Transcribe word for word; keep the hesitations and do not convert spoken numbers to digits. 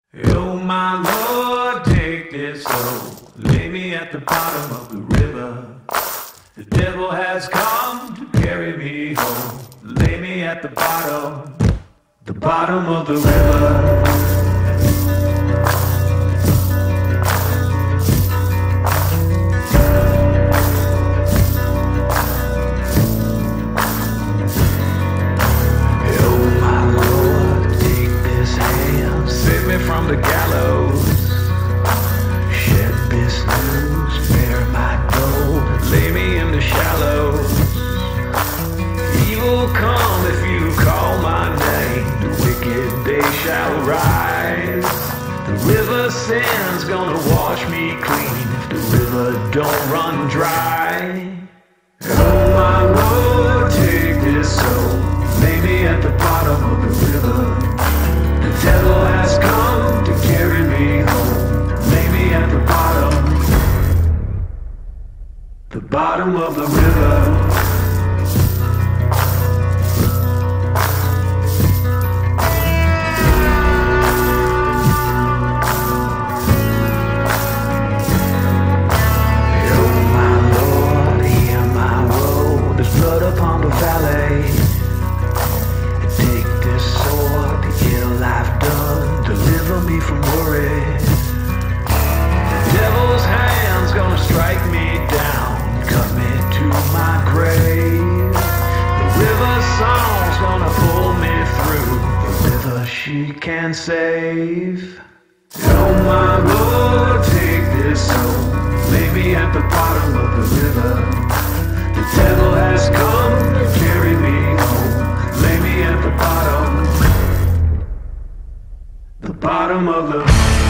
Oh my Lord, take this soul, lay me at the bottom of the river. The devil has come to carry me home, lay me at the bottom, the bottom of the river. From the gallows, shed this news, bear my gold, lay me in the shallows. Evil come if you call my name, the wicked day shall rise. The river sin's gonna wash me clean if the river don't run dry. Oh my Lord, take this soul, lay me at the bottom of the river. The devil has come to carry me home, lay me at the bottom, the bottom of the river. Oh my Lord, hear my woe, there's blood upon the valley. Take this sword, the ill I've done, deliver me from worry. The devil's hand's gonna strike me down, cut me to my grave. The river song's gonna pull me through, the river she can save. Oh my Lord, take this soul, lay me at the bottom of the river. The devil has come to carry me home, lay me at the bottom, the bottom of the